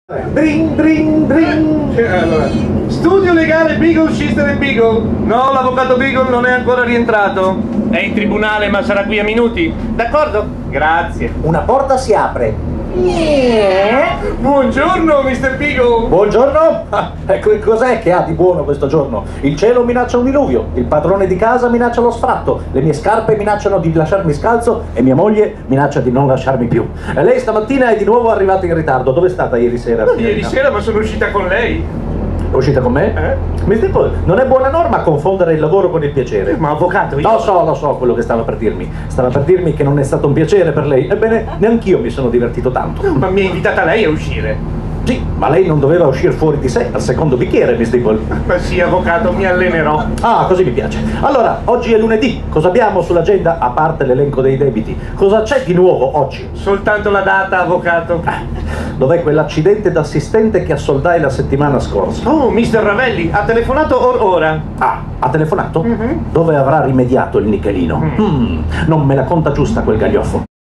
Dring, dring, dring. Allora, studio legale Beagle, Schister e Beagle. No, l'avvocato Beagle non è ancora rientrato. È in tribunale, ma sarà qui a minuti. D'accordo? Grazie. Una porta si apre. Buongiorno, Mr. Beagle. Buongiorno. Ecco, cos'è che ha di buono questo giorno? Il cielo minaccia un diluvio, il padrone di casa minaccia lo sfratto, le mie scarpe minacciano di lasciarmi scalzo e mia moglie minaccia di non lasciarmi più. E lei stamattina è di nuovo arrivata in ritardo. Dove è stata ieri sera? Ieri sera, ma sono uscita con lei. È uscita con me? Mr. Paul, non è buona norma confondere il lavoro con il piacere. Ma avvocato, io... Lo so quello che stava per dirmi. Stava per dirmi che non è stato un piacere per lei. Ebbene, neanch'io mi sono divertito tanto. Ma mi ha invitata lei a uscire. Sì, ma lei non doveva uscire fuori di sé al secondo bicchiere, Mr. Paul. Ma sì, avvocato, mi allenerò. Ah, così mi piace. Allora, oggi è lunedì. Cosa abbiamo sull'agenda, a parte l'elenco dei debiti? Cosa c'è di nuovo oggi? Soltanto la data, avvocato. Dov'è quell'accidente d'assistente che assoldai la settimana scorsa? Oh, Mr. Ravelli, ha telefonato ora. Ah, ha telefonato? Dove avrà rimediato il nichelino? Non me la conta giusta quel gaglioffo.